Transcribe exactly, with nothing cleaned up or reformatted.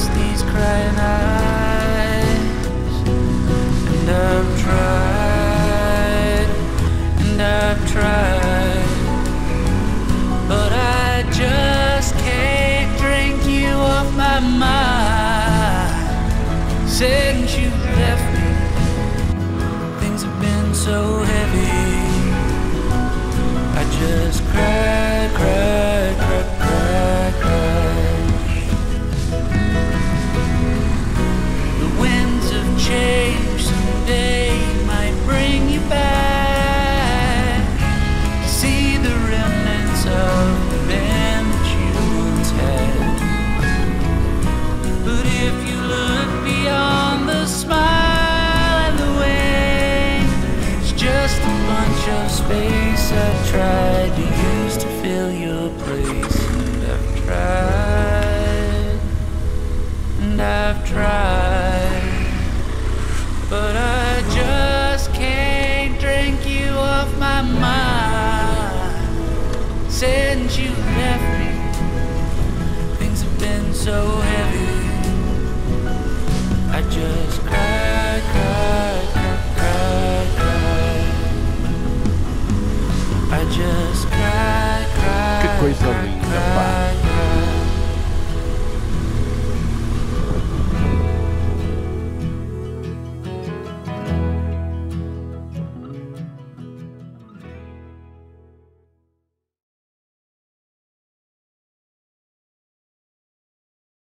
past these crying eyes. And I've tried, and I've tried, but I just can't drink you off my mind. Since you left me, things have been so heavy. I just cry, cry, cry, cry, cry. The winds of change someday might bring you back. See the remnants of the band that you once had. But if you look beyond the smile and the wing, it's just a bunch of space I've tried to use to fill your place. And I've tried, and I've tried, but I just can't drink you off my mind. Since you left me, things have been so heavy. I just cry.